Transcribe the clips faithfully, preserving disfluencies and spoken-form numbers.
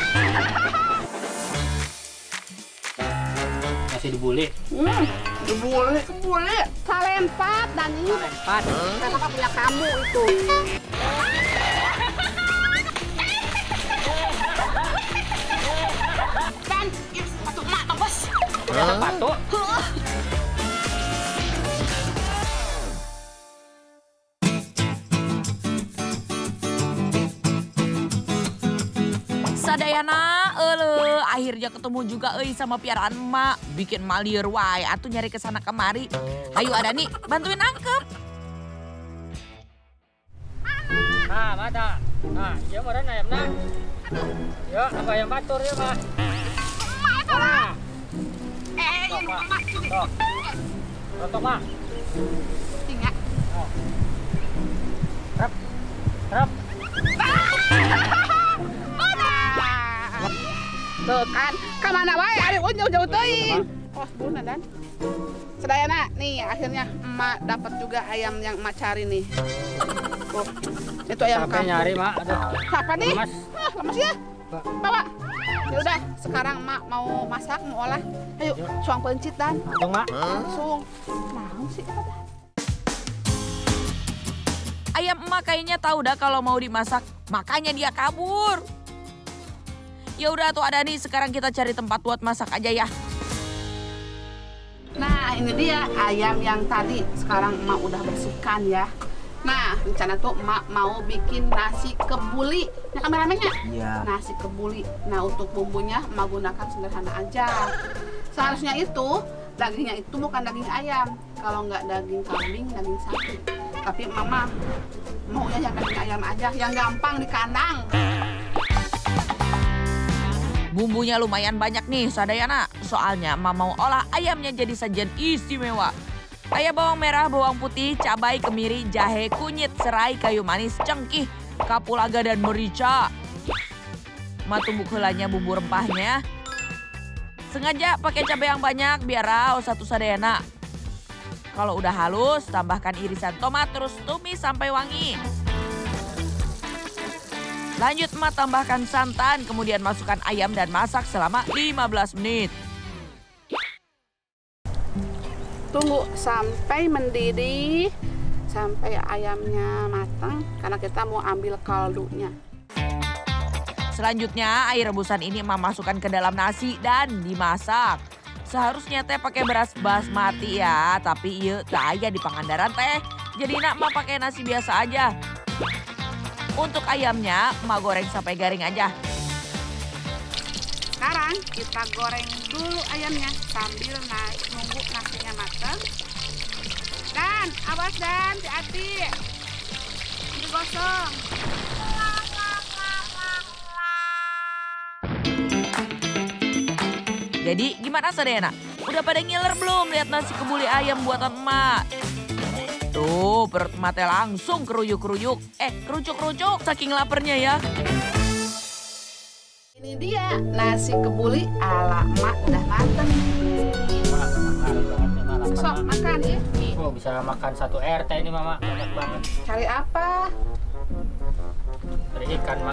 Masih dibuli. Hmm, dibuli, kebuli. Salempat dan ini. Salempat. Kenapa punya kamu itu? Dan ini sepatu emak, Bang Bos. Sepatu. Sadayana, ele akhirnya ketemu juga euy sama piaraan emak. Bikin emak lieur wae atuh nyari kesana kemari. Ayo Adani, bantuin nangkep. Nah, mata. Nah, iya meureun ayamna. Yo, apa yang batur ya, Mah? Emak itu lah. Eh, ini emak. Tok. Rontok, Mah. Tinggal. Rap. Rap. Tuh kan, kemana wae ari jauh-jauh teuing. Oh, bunuh dan. Sedayana, nih akhirnya emak dapat juga ayam yang emak cari nih. Tuh, itu ayam Sampai kampung. nyari, Mak. Aduh. Apa nih? Lemas. Ah, lemas ya. Bawa. Ya udah, sekarang emak mau masak, mau olah. Ayo, suang pencit dan. Langsung, Mak. Langsung. Mau sih apa dah? Ayam emak kayaknya tahu dah kalau mau dimasak, makanya dia kabur. Ya udah tuh Adani, sekarang kita cari tempat buat masak aja ya. Nah, ini dia ayam yang tadi sekarang emak udah bersihkan ya. Nah, rencana tuh emak mau bikin nasi kebuli. Ya kameramennya? Iya. Nasi kebuli. Nah, untuk bumbunya emak gunakan sederhana aja. Seharusnya itu dagingnya itu bukan daging ayam. Kalau nggak daging kambing, daging sapi. Tapi mama maunya yang daging ayam aja, yang gampang di kandang. Bumbunya lumayan banyak nih Sadayana. Soalnya emak mau olah ayamnya jadi sajian istimewa. Kayak bawang merah, bawang putih, cabai, kemiri, jahe, kunyit, serai, kayu manis, cengkih, kapulaga, dan merica. Emak tumbuk heulanya bumbu rempahnya. Sengaja pakai cabai yang banyak biar raos satu Sadayana. Kalau udah halus, tambahkan irisan tomat terus tumis sampai wangi. Lanjut emak tambahkan santan, kemudian masukkan ayam dan masak selama lima belas menit. Tunggu sampai mendidih, sampai ayamnya matang, karena kita mau ambil kaldunya. Selanjutnya air rebusan ini emak masukkan ke dalam nasi dan dimasak. Seharusnya teh pakai beras basmati ya, tapi iya tak aya di Pangandaran teh. Jadi nak emak pakai nasi biasa aja. Untuk ayamnya, emak goreng sampai garing aja. Sekarang kita goreng dulu ayamnya sambil na nunggu nasinya matang. Dan, awas dan, hati-hati. Ini gosong. Jadi gimana Sadayana? Udah pada ngiler belum lihat nasi kebuli ayam buatan emak? Tuh perut emak teh langsung keruyuk-keruyuk. Eh kerucuk-kerucuk saking laparnya ya. Ini dia nasi kebuli ala emak udah mateng. Mak, makan banget nih, Mak. Lapar, Sok Mak. makan ya. Oh, bisa makan satu R T ini, Mama. Banyak banget. Cari apa? Dari ikan, Mak.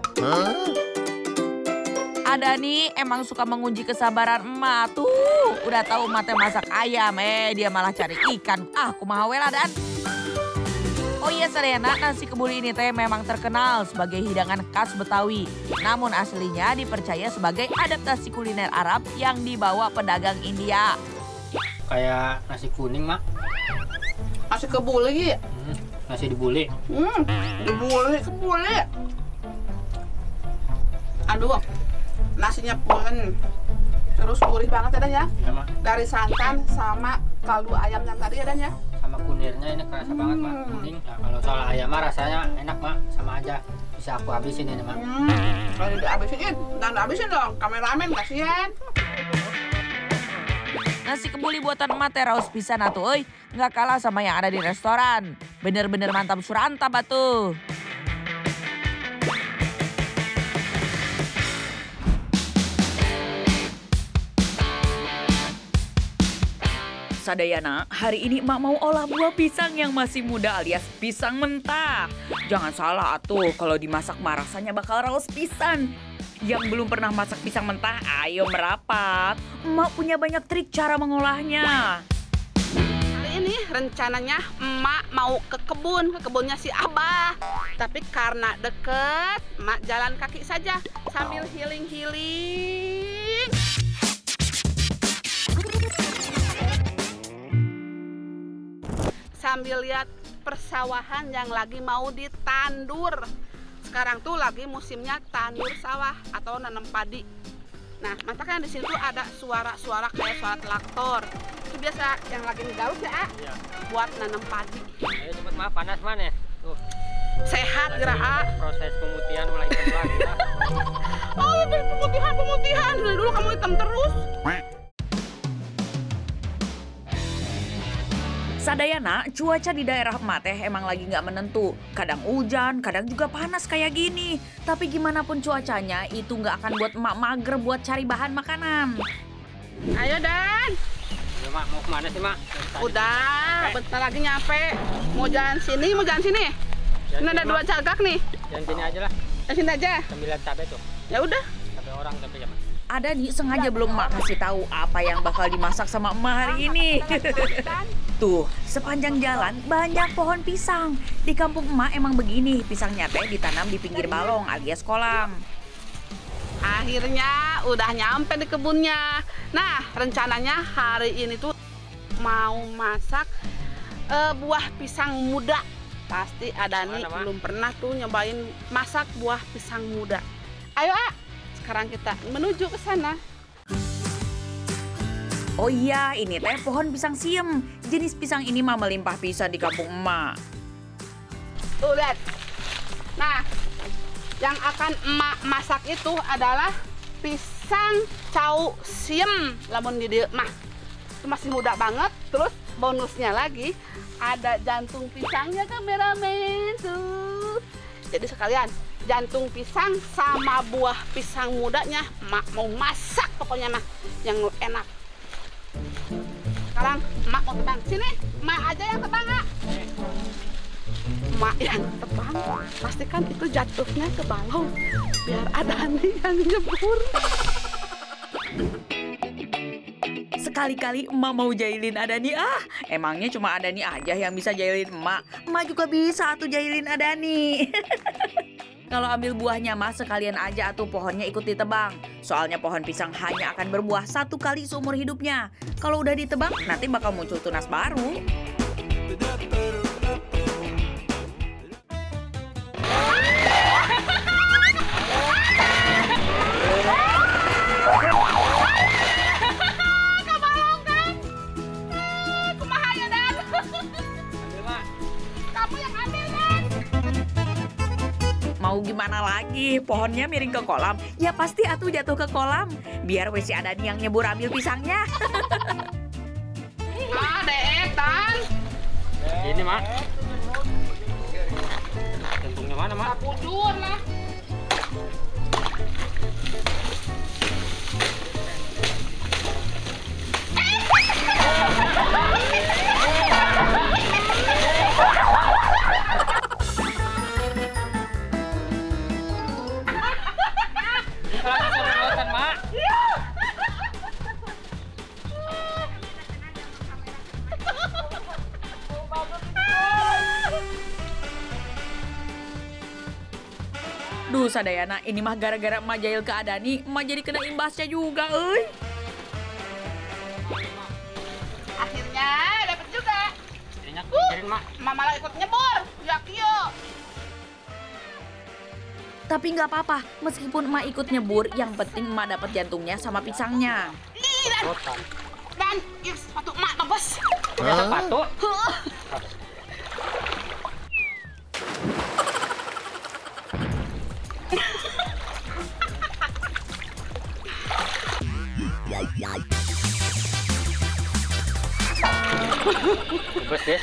Adani emang suka menguji kesabaran emak tuh. Udah tahu emak teh masak ayam, eh dia malah cari ikan. Ah, kumaha we lah Dan. Oh iya Sadayana, nasi kebuli ini teh memang terkenal sebagai hidangan khas Betawi. Namun aslinya dipercaya sebagai adaptasi kuliner Arab yang dibawa pedagang India. Kayak nasi kuning, Mak. Nasi kebuli. Hmm, nasi dibuli. Hmm, kebuli, kebuli. Aduh, nasinya pun terus gurih banget ya Dan ya. Ya, Mak. Dari santan sama kaldu ayam yang tadi ya Dan ya. Sama kunirnya ini kerasa banget, Mak. Hmm. Kuning. Nah, kalau soal ayam mah rasanya enak, Mak. Sama aja. Bisa aku habisin ini, Mak. Hmm, kalau udah habisin, dan habisin dong, kameramen kasihan. Nasi kebuli buatan emak teh raos pisan atuh euy. Nggak kalah sama yang ada di restoran. Bener-bener mantap surantap atuh. Sadayana, hari ini emak mau olah buah pisang yang masih muda alias pisang mentah. Jangan salah atuh, kalau dimasak mah rasanya bakal raos pisan. Yang belum pernah masak pisang mentah, ayo merapat. Emak punya banyak trik cara mengolahnya. Kali ini rencananya emak mau ke kebun, ke kebunnya si Abah. Tapi karena deket, emak jalan kaki saja sambil healing-healing. Sambil lihat persawahan yang lagi mau ditandur. Sekarang tuh lagi musimnya tandur sawah atau nanam padi. Nah, makanya di sini tuh ada suara-suara kayak suara traktor. Itu biasa yang lagi digaruk ya, Iya. buat nanam padi. Ayo cepet mah, panas mana? Tuh. Sehat gerak A. Proses pemutihan mulai hitam lagi. Nah. Oh, itu pemutihan, pemutihan. Dari dulu kamu hitam terus. Sadayana, cuaca di daerah emak teh emang lagi nggak menentu. Kadang hujan, kadang juga panas kayak gini. Tapi gimana pun cuacanya, itu nggak akan buat emak mager buat cari bahan makanan. Ayo Dan. Ayo mak, mau kemana sih mak? Udah, bentar lagi nyampe. Mau jalan sini, mau jalan sini. Jalan Ini ada sini, dua Mak. cagak nih. Jalan sini aja lah. Jalan sini aja. Sembilan cabai tuh. Ya udah. Cabai orang cabai ya mak. Ada nih sengaja belum emak kasih tahu apa yang bakal dimasak sama emak hari ini. Tuh, sepanjang jalan banyak pohon pisang. Di kampung emak emang begini, pisangnya teh ditanam di pinggir balong alias kolam. Akhirnya udah nyampe di kebunnya. Nah, rencananya hari ini tuh mau masak eh, buah pisang muda. Pasti ada nih Mana, Mak? belum pernah tuh nyobain masak buah pisang muda. Ayo, A. Sekarang kita menuju ke sana. Oh iya, ini teh pohon pisang siem. Jenis pisang ini mah melimpah pisang di kampung emak. Tuh, lihat. Nah, yang akan emak masak itu adalah pisang cau siem. Lamun di dieu mah. Itu masih muda banget. Terus bonusnya lagi ada jantung pisangnya, kameramen tuh. Jadi sekalian jantung pisang sama buah pisang mudanya emak mau masak pokoknya mah yang enak. Sekarang emak mau tebang. Sini, emak aja yang tebang, Kak. Emak yang tebang, pastikan itu jatuhnya ke balong biar ada nih yang nyebur. Sekali-kali emak mau jahilin Adani. Ah, emangnya cuma Adani aja yang bisa jahilin emak. Emak juga bisa tuh jahilin Adani. Kalau ambil buahnya mah sekalian aja atuh pohonnya ikut ditebang. Soalnya pohon pisang hanya akan berbuah satu kali seumur hidupnya. Kalau udah ditebang, nanti bakal muncul tunas baru. Kebalong kan? Eh, kumaha ya, Dan? Ambil mak. Kamu yang ambil, Dan. Mau gimana lagi? Pohonnya miring ke kolam. Ya pasti atuh jatuh ke kolam. Biar wesi Adani yang nyebur ambil pisangnya. Ah, Dek, Dan. Ini mak. Jantungnya mana mak? Pujur lah. Kalau sama lautan mak. Duh Sadayana, ini mah gara-gara emak jahil ke Adani, emak jadi kena imbasnya juga, euy. Akhirnya dapat juga. Jadinya kejarin mak. Mama malah ikut nyebur. Ya, kio. Tapi nggak apa-apa, meskipun emak ikut nyebur, yang penting emak dapat jantungnya sama pisangnya. Ih, Dan. Rotan. Dan, yes, sepatu emak bagus. Punya sepatu. Bebas guys.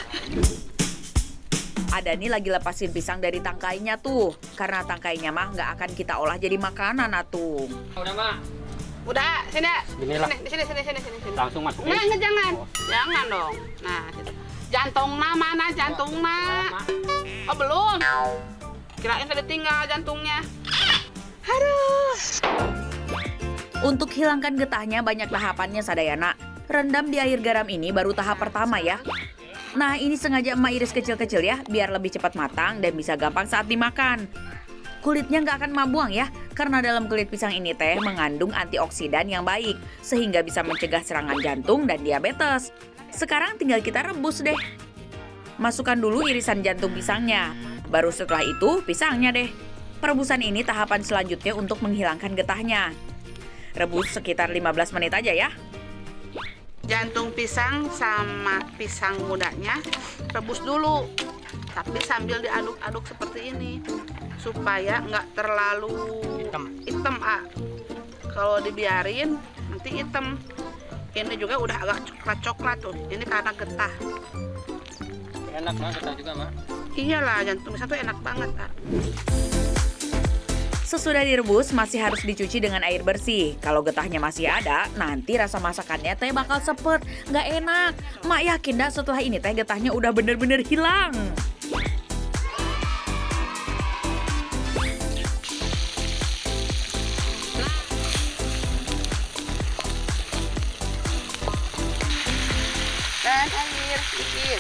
Adani lagi lepasin pisang dari tangkainya tuh. Karena tangkainya mah nggak akan kita olah jadi makanan atuh. Udah mak. Udah, sini. Inilah. Sini, sini, sini, sini, sini. sini. Langsung masukin. Nggak, nggak, jangan. Oh. Jangan dong. Nah, situ. Jantungnya mana jantungnya? Mak. Oh, belum. Kirain tadi tinggal jantungnya. Aduh. Untuk hilangkan getahnya banyak tahapannya Sadayana. Rendam di air garam ini baru tahap pertama ya. Nah ini sengaja emak iris kecil-kecil ya, biar lebih cepat matang dan bisa gampang saat dimakan. Kulitnya nggak akan emak buang ya, karena dalam kulit pisang ini teh mengandung antioksidan yang baik, sehingga bisa mencegah serangan jantung dan diabetes. Sekarang tinggal kita rebus deh. Masukkan dulu irisan jantung pisangnya, baru setelah itu pisangnya deh. Perebusan ini tahapan selanjutnya untuk menghilangkan getahnya. Rebus sekitar lima belas menit aja ya. Jantung pisang sama pisang mudanya rebus dulu, tapi sambil diaduk-aduk seperti ini supaya nggak terlalu Hitam. hitam ah. Kalau dibiarin nanti hitam. Ini juga udah agak coklat-coklat tuh. Ini karena getah. Enak mah getah juga mah. Iyalah, jantung pisang tuh enak banget ah. Sesudah direbus masih harus dicuci dengan air bersih. Kalau getahnya masih ada, nanti rasa masakannya teh bakal sepet, nggak enak. Mak yakin dah setelah ini teh getahnya udah bener-bener hilang. Dan air sedikit.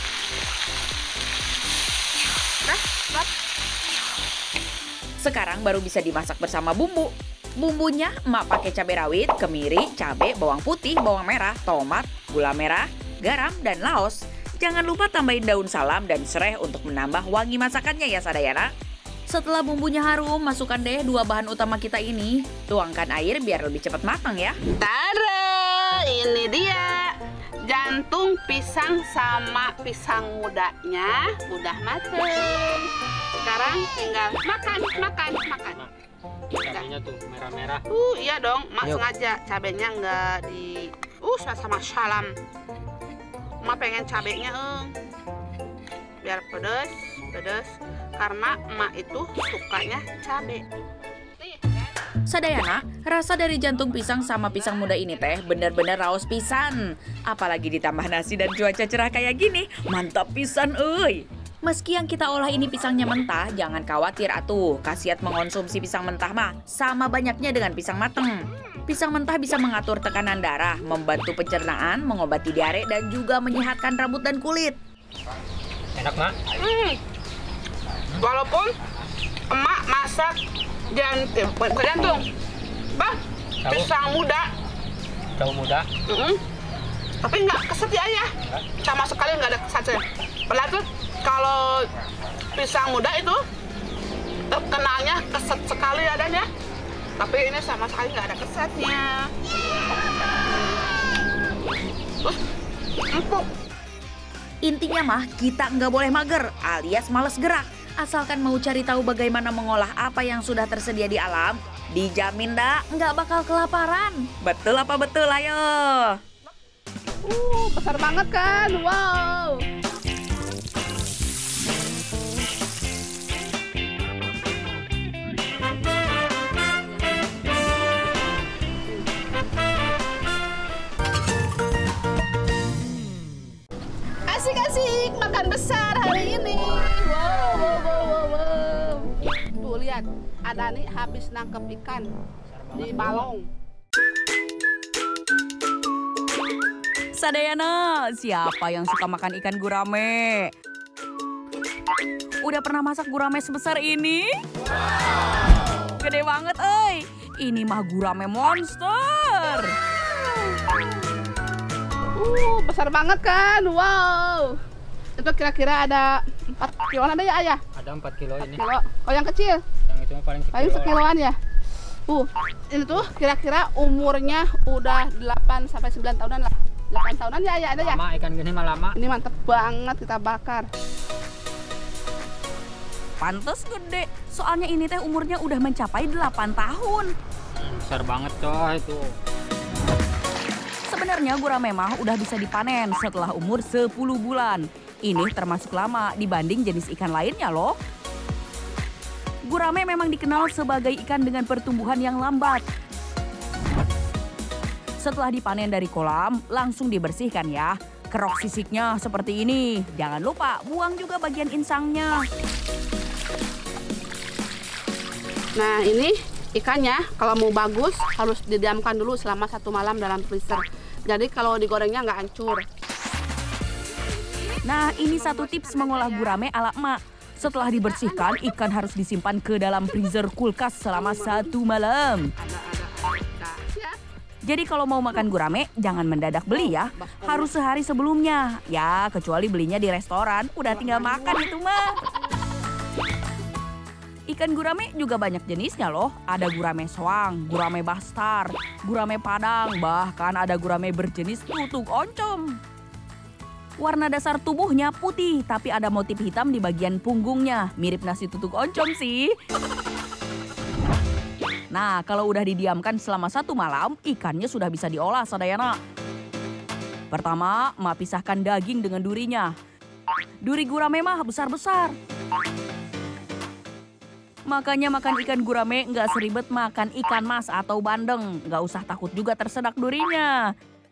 Nah, stop. Sekarang baru bisa dimasak bersama bumbu. Bumbunya emak pakai cabai rawit, kemiri, cabai, bawang putih, bawang merah, tomat, gula merah, garam, dan laos. Jangan lupa tambahin daun salam dan serai untuk menambah wangi masakannya ya Sadayana. Setelah bumbunya harum, masukkan deh dua bahan utama kita ini. Tuangkan air biar lebih cepat matang ya. Tada, ini dia. Jantung pisang sama pisang mudanya udah mateng. Sekarang tinggal makan, makan, makan. Cabenya tuh merah-merah. Uh, iya dong, mak Yuk. sengaja cabenya nggak di uh sama salam. Mak pengen cabenya eng. Biar pedes, pedes. Karena emak itu sukanya cabe. Nih, kan? Sadayana, rasa dari jantung pisang sama pisang muda ini teh bener-bener raos pisan. Apalagi ditambah nasi dan cuaca cerah kayak gini, mantap pisan euy. Meski yang kita olah ini pisangnya mentah, jangan khawatir atuh. Khasiat mengonsumsi pisang mentah mah sama banyaknya dengan pisang mateng. Pisang mentah bisa mengatur tekanan darah, membantu pencernaan, mengobati diare, dan juga menyehatkan rambut dan kulit. Enak mak. Hmm. Walaupun emak masak jantung, bukan jantung, bah, Tahu. pisang muda, Jauh muda. mm-mm. Tapi nggak keset ya ayah, sama sekali nggak ada kesetnya. Padahal tuh kalau pisang muda itu terkenalnya keset sekali adanya, tapi ini sama sekali nggak ada kesetnya. Terus empuk. Intinya mah kita nggak boleh mager alias males gerak. Asalkan mau cari tahu bagaimana mengolah apa yang sudah tersedia di alam, dijamin dah nggak bakal kelaparan. Betul apa betul ayo? Uh, besar banget kan? Wow. Asik-asik makan besar hari ini. Wow, wow, wow, wow, wow. Tuh lihat, ada nih habis nangkep ikan di balong. Sadayana, siapa yang suka makan ikan gurame? Udah pernah masak gurame sebesar ini? Wow. Gede banget, euy. Ini mah gurame monster. Uh, besar banget kan? Wow. Itu kira-kira ada empat kiloan ada ya ayah? Ada empat kilo ini. Kilo. Oh yang kecil? Yang itu mah paling sekilo. Paling sekiloan ya? Uh, ini tuh kira-kira umurnya udah delapan sampai sembilan tahunan lah. delapan tahunan ya ayah ada ya? Lama ikan gini mah lama. Ini mantep banget kita bakar. Pantes gede, soalnya ini teh umurnya udah mencapai delapan tahun. Besar banget coy itu. Sebenarnya gurame mah udah bisa dipanen setelah umur sepuluh bulan. Ini termasuk lama dibanding jenis ikan lainnya loh. Gurame memang dikenal sebagai ikan dengan pertumbuhan yang lambat. Setelah dipanen dari kolam, langsung dibersihkan ya. Kerok sisiknya seperti ini. Jangan lupa buang juga bagian insangnya. Nah ini Ikannya kalau mau bagus harus didiamkan dulu selama satu malam dalam freezer. Jadi kalau digorengnya nggak hancur. Nah, ini satu tips mengolah gurame ala emak. Setelah dibersihkan, ikan harus disimpan ke dalam freezer kulkas selama satu malam. Jadi kalau mau makan gurame, jangan mendadak beli ya. Harus sehari sebelumnya. Ya, kecuali belinya di restoran, udah tinggal makan itu mah. Ikan gurame juga banyak jenisnya loh. Ada gurame soang, gurame bastar, gurame padang, bahkan ada gurame berjenis tutuk oncom. Warna dasar tubuhnya putih, tapi ada motif hitam di bagian punggungnya. Mirip nasi tutuk oncom sih. Nah, kalau udah didiamkan selama satu malam, ikannya sudah bisa diolah, sadayana. Pertama, emak pisahkan daging dengan durinya. Duri gurame mah besar-besar. Makanya makan ikan gurame nggak seribet makan ikan mas atau bandeng. Nggak usah takut juga tersedak durinya.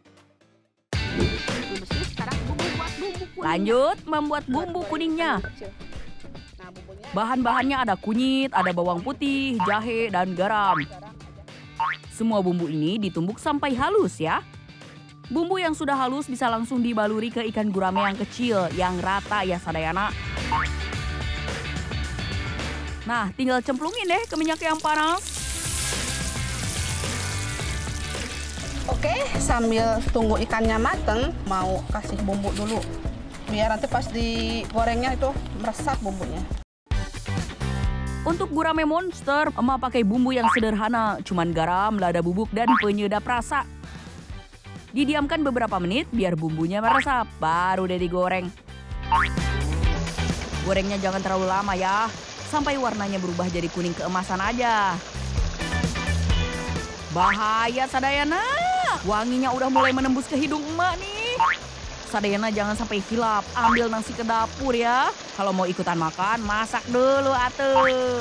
Lanjut membuat bumbu kuningnya. Bahan-bahannya ada kunyit, ada bawang putih, jahe, dan garam. Semua bumbu ini ditumbuk sampai halus ya. Bumbu yang sudah halus bisa langsung dibaluri ke ikan gurame yang kecil, yang rata ya sadayana. Nah, tinggal cemplungin deh ke minyak yang panas. Oke, sambil tunggu ikannya mateng, mau kasih bumbu dulu. Biar nanti pas digorengnya itu meresap bumbunya. Untuk gurame monster, emak pakai bumbu yang sederhana, cuman garam, lada bubuk, dan penyedap rasa. Didiamkan beberapa menit biar bumbunya meresap, baru deh digoreng. Gorengnya jangan terlalu lama ya, sampai warnanya berubah jadi kuning keemasan aja. Bahaya sadayana, wanginya udah mulai menembus ke hidung emak nih. Sadayana jangan sampai hilap, ambil nasi ke dapur ya. Kalau mau ikutan makan, masak dulu atuh.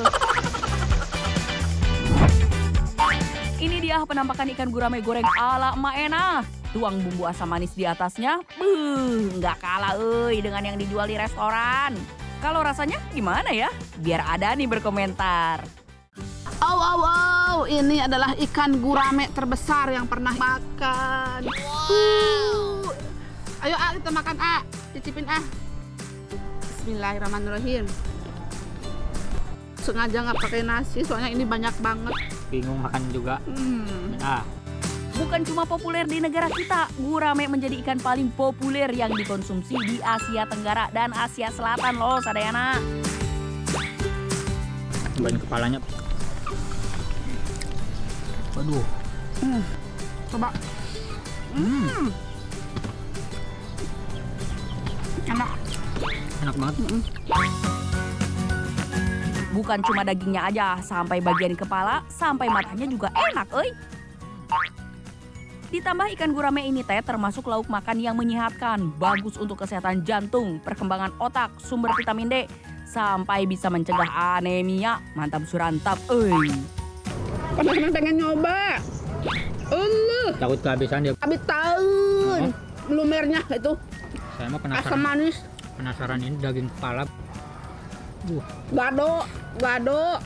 Ini dia penampakan ikan gurame goreng ala emak Ena. Tuang bumbu asam manis di atasnya, buh, nggak kalah euy dengan yang dijual di restoran. Kalau rasanya gimana ya? Biar ada nih berkomentar. Oh, oh, oh, ini adalah ikan gurame terbesar yang pernah makan. Wow. Ayo A, kita makan A, cicipin A. Bismillahirrahmanirrahim. Sengaja nggak pakai nasi, soalnya ini banyak banget. Bingung makan juga. Hmm. Ah. Bukan cuma populer di negara kita, gurame menjadi ikan paling populer yang dikonsumsi di Asia Tenggara dan Asia Selatan loh, sadayana. Cobain kepalanya. Waduh. Hmm. Coba. Hmm. Enak. Enak banget. Hmm. Bukan cuma dagingnya aja, sampai bagian kepala, sampai matanya juga enak, euy. Ditambah ikan gurame ini teh termasuk lauk makan yang menyehatkan, bagus untuk kesehatan jantung, perkembangan otak, sumber vitamin D, sampai bisa mencegah anemia. Mantap surantap, euy. Teman-teman pengen nyoba. Uh, Takut kehabisan dia. habis tahun. Lumernya itu Saya mah asam penasaran. manis. Penasaran ini daging kepala. Uh. Gado, gado.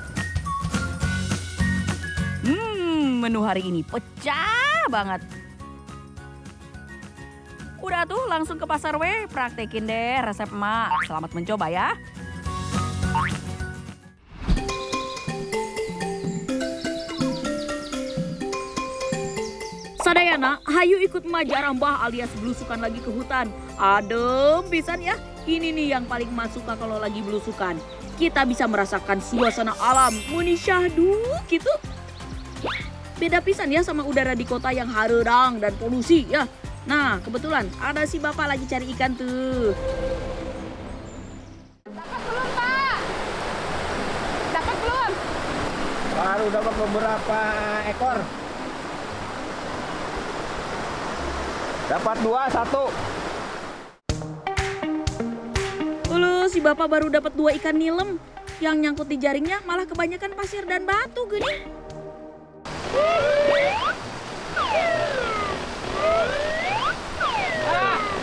Hmm, menu hari ini pecah banget. Udah tuh langsung ke pasar weh, praktekin deh resep emak. Selamat mencoba ya. Sadayana, hayu ikut emak jarambah alias belusukan lagi ke hutan. Adem pisan ya. Ini nih yang paling emak suka kalau lagi belusukan. Kita bisa merasakan suasana alam, muni syahdu gitu. Beda pisan ya sama udara di kota yang hareudang dan polusi ya. Nah, kebetulan ada si bapak lagi cari ikan tuh. Dapat belum, Pak? Dapat belum? Baru dapat beberapa ekor. Dapat dua, satu. Ulu, si bapak baru dapat dua ikan nilem. Yang nyangkut di jaringnya malah kebanyakan pasir dan batu, gini.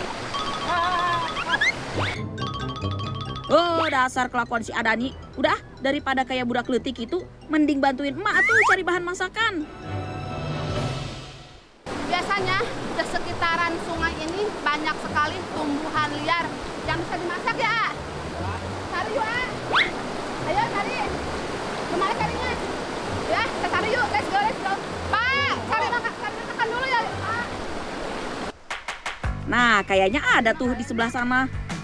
Oh, dasar kelakuan si Adani. Udah, Daripada kayak budak letik itu, mending bantuin emak tuh cari bahan masakan. Biasanya di sekitaran sungai ini banyak sekali tumbuhan liar yang bisa dimasak ya. Cari yuk, ah. Ayo cari. Kemana carinya? Ya, kita cari yuk. Let's go, let's go. Pak, cari makan, cari masakan dulu ya. Pak. Nah, kayaknya ada tuh di sebelah sana.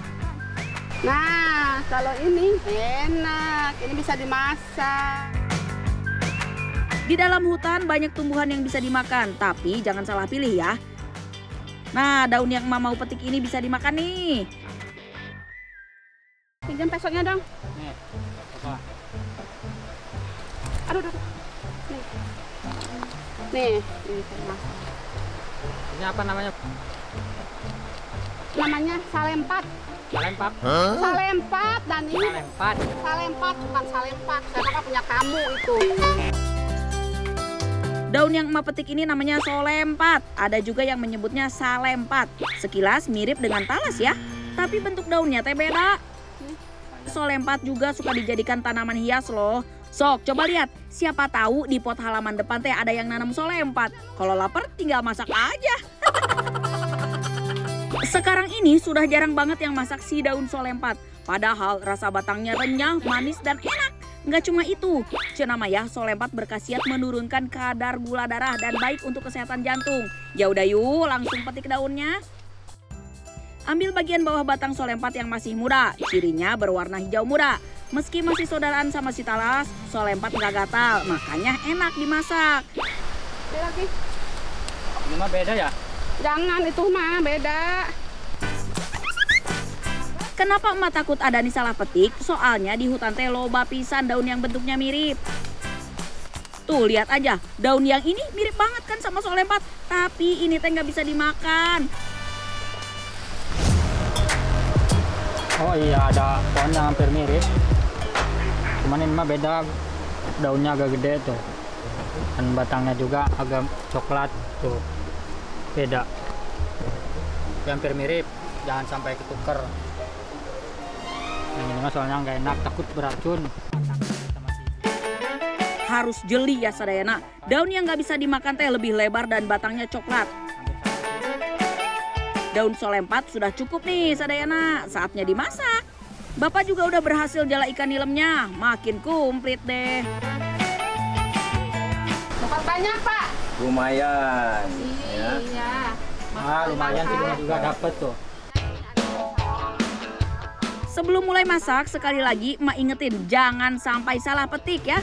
Nah, kalau ini enak. Ini bisa dimasak. Di dalam hutan banyak tumbuhan yang bisa dimakan, tapi jangan salah pilih ya. Nah, daun yang emak mau petik ini bisa dimakan nih. Pinjam pesoknya dong. Nih, apa? Aduh, aduh. Nih. Nih, ini bisa dimasak. Ini apa namanya? Namanya salempat. Salempat. Salempat, Dani. Salempat. Salempat, bukan salempat. Saya kan punya kamu itu. Daun yang emak petik ini namanya solempat. Ada juga yang menyebutnya salempat. Sekilas mirip dengan talas ya, tapi bentuk daunnya teh beda. Solempat juga suka dijadikan tanaman hias loh. Sok, coba lihat. Siapa tahu di pot halaman depan teh ada yang nanam solempat. Kalau lapar tinggal masak aja. Sekarang ini sudah jarang banget yang masak si daun solempat. Padahal rasa batangnya renyah, manis, dan enak. Nggak cuma itu, cenah mah ya solempat berkhasiat menurunkan kadar gula darah dan baik untuk kesehatan jantung. Ya udah yuk, langsung petik daunnya. Ambil bagian bawah batang solempat yang masih muda, cirinya berwarna hijau muda. Meski masih saudaraan sama si talas, solempat nggak gatal, makanya enak dimasak. Ini lagi. Ini mah beda ya? Jangan, itu mah beda. Kenapa emak takut ada nih salah petik? Soalnya di hutan teh loba pisan daun yang bentuknya mirip. Tuh lihat aja, daun yang ini mirip banget kan sama solempat, tapi ini teh nggak bisa dimakan. Oh iya, ada pohon yang hampir mirip. Cuman ini mah beda, daunnya agak gede tuh. Dan batangnya juga agak coklat tuh. Beda. Tapi hampir mirip, jangan sampai ketuker. Yang ini mah soalnya nggak enak, takut beracun. Harus jeli ya sadayana. Daun yang nggak bisa dimakan teh lebih lebar dan batangnya coklat. Daun solempat sudah cukup nih sadayana, saatnya dimasak. Bapak juga udah berhasil jala ikan nilemnya, makin komplit deh. Dapat banyak, Pak. Lumayan. Iya. Ya. Ah, lumayan sih juga dapet tuh. Sebelum mulai masak, sekali lagi emak ingetin jangan sampai salah petik ya.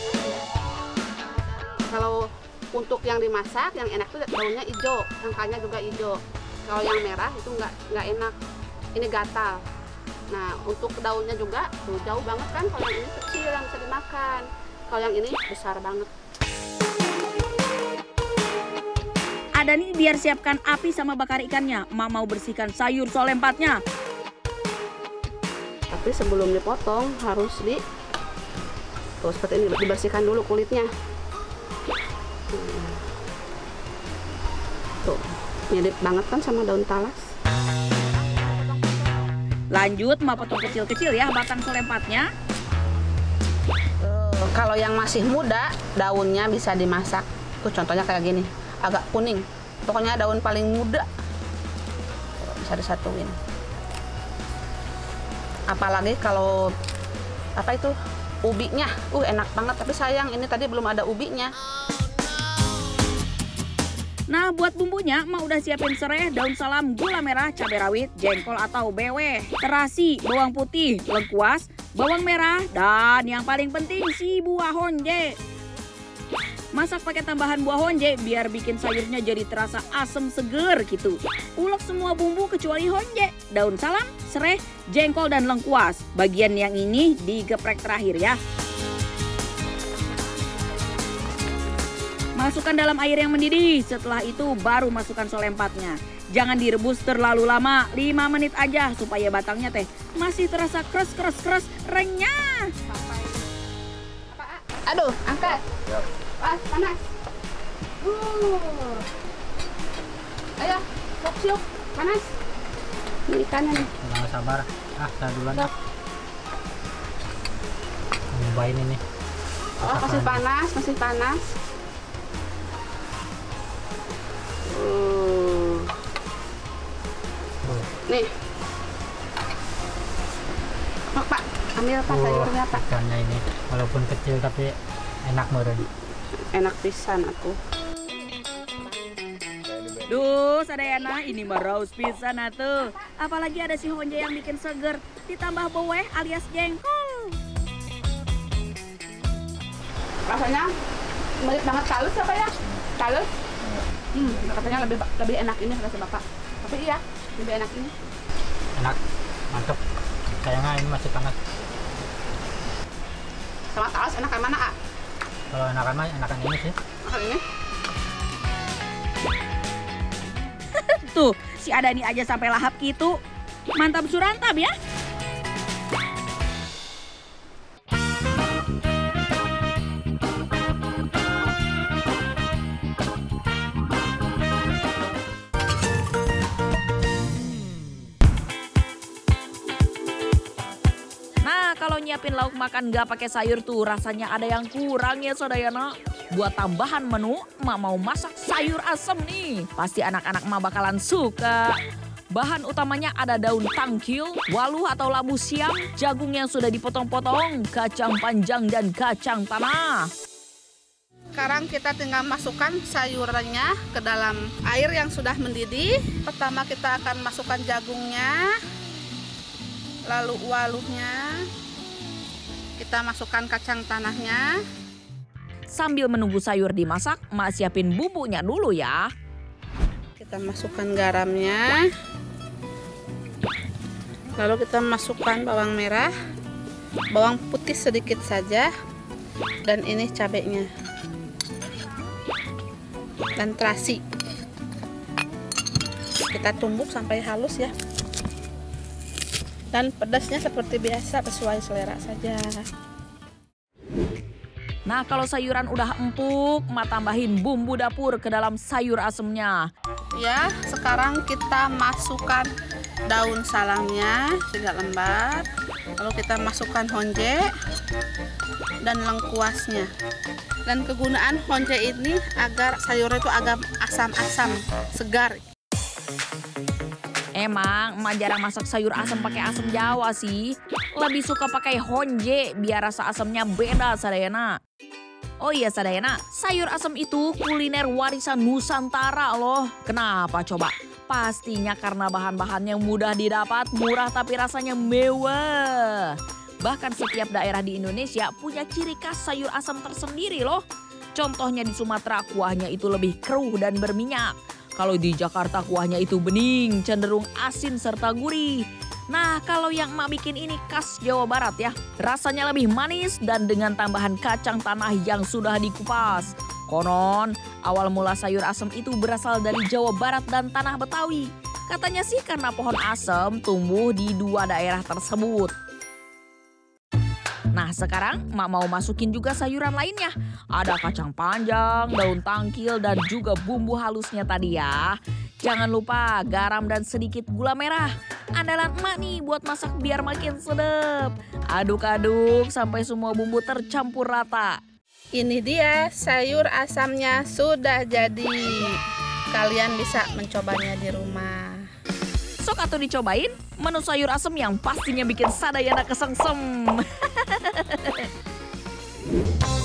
Kalau untuk yang dimasak, yang enak tuh daunnya hijau, rangkanya juga hijau. Kalau yang merah itu nggak nggak enak, ini gatal. Nah untuk daunnya juga tuh jauh banget kan. Kalau yang ini kecil yang bisa dimakan, kalau yang ini besar banget. Ada nih biar siapkan api sama bakar ikannya. Emak mau bersihkan sayur solempatnya. Tapi sebelum dipotong harus di tuh seperti ini, dibersihkan dulu kulitnya. Tuh mirip banget kan sama daun talas. Lanjut emak potong kecil-kecil ya batang solempatnya. Uh, kalau yang masih muda daunnya bisa dimasak. Tuh contohnya kayak gini, agak kuning. Pokoknya daun paling muda tuh, bisa disatuin. Apalagi kalau apa itu ubinya, uh enak banget. Tapi sayang ini tadi belum ada ubinya. Nah buat bumbunya emak udah siapin serai, daun salam, gula merah, cabai rawit, jengkol atau beweh, terasi, bawang putih, lengkuas, bawang merah, dan yang paling penting si buah honje. Masak pakai tambahan buah honje biar bikin sayurnya jadi terasa asem seger gitu. Ulek semua bumbu kecuali honje, daun salam, serai, jengkol, dan lengkuas. Bagian yang ini digeprek terakhir ya. Masukkan dalam air yang mendidih, setelah itu baru masukkan solempatnya. Jangan direbus terlalu lama, lima menit aja supaya batangnya teh masih terasa kres-kres-kres renyah. Aduh, angkat. Pas, panas. Uh. Ayo, siuk-siuk, panas. Ini ikannya nih. Jangan sabar. Ah, saya duluan. Stop. Hmm. Cobain ini. Oh, masih panas, masih panas. Uh. Oh. Nih. Oh, Pak, ambil Pak Oh, sayurnya Pak. ikannya ini walaupun kecil tapi enak meren. Enak pisan aku. Duh, Sadayana, ini mah raus pisan atuh. Apalagi ada si honje yang bikin seger, ditambah baweh alias jengkol. Rasanya mirip banget talus apa ya? Talus? Hmm, katanya lebih lebih enak ini kata si Bapak. Tapi iya, lebih enak ini. Enak, mantep. Sayangnya ini masih panas. Sama talus enakan mana, A? Kalau enakan mah enakan ini sih. Enakan ini? Tuh, si Adani aja sampai lahap gitu. Mantap surantap ya. Nah, kalau nyiapin lauk makan nggak pakai sayur tuh rasanya ada yang kurang ya Sodayana. Buat tambahan menu, emak mau masak sayur asem nih. Pasti anak-anak emak bakalan suka. Bahan utamanya ada daun tangkil, waluh atau labu siam, jagung yang sudah dipotong-potong, kacang panjang dan kacang tanah. Sekarang kita tinggal masukkan sayurannya ke dalam air yang sudah mendidih. Pertama kita akan masukkan jagungnya, lalu waluhnya, kita masukkan kacang tanahnya. Sambil menunggu sayur dimasak, emak siapin bumbunya dulu ya. Kita masukkan garamnya, lalu kita masukkan bawang merah, bawang putih sedikit saja, dan ini cabenya, dan terasi. Kita tumbuk sampai halus ya. Dan pedasnya seperti biasa sesuai selera saja. Nah, kalau sayuran udah empuk, emak tambahin bumbu dapur ke dalam sayur asemnya. Ya, sekarang kita masukkan daun salamnya tiga lembar. Lalu kita masukkan honje dan lengkuasnya. Dan kegunaan honje ini agar sayurnya itu agak asam-asam, segar. Emang emak jarang masak sayur asam pakai asam Jawa sih. Lebih suka pakai honje biar rasa asamnya beda Sadayana. Oh iya Sadayana, sayur asam itu kuliner warisan Nusantara loh. Kenapa coba? Pastinya karena bahan-bahannya mudah didapat, murah tapi rasanya mewah. Bahkan setiap daerah di Indonesia punya ciri khas sayur asam tersendiri loh. Contohnya di Sumatera kuahnya itu lebih keruh dan berminyak. Kalau di Jakarta kuahnya itu bening, cenderung asin serta gurih. Nah, kalau yang emak bikin ini khas Jawa Barat ya. Rasanya lebih manis dan dengan tambahan kacang tanah yang sudah dikupas. Konon, awal mula sayur asem itu berasal dari Jawa Barat dan tanah Betawi. Katanya sih karena pohon asem tumbuh di dua daerah tersebut. Nah, sekarang emak mau masukin juga sayuran lainnya. Ada kacang panjang, daun tangkil, dan juga bumbu halusnya tadi ya. Jangan lupa garam dan sedikit gula merah. Andalan emak nih buat masak biar makin sedap. Aduk-aduk sampai semua bumbu tercampur rata. Ini dia sayur asamnya sudah jadi. Kalian bisa mencobanya di rumah. Sok atuh dicobain menu sayur asem yang pastinya bikin Sadayana kesengsem.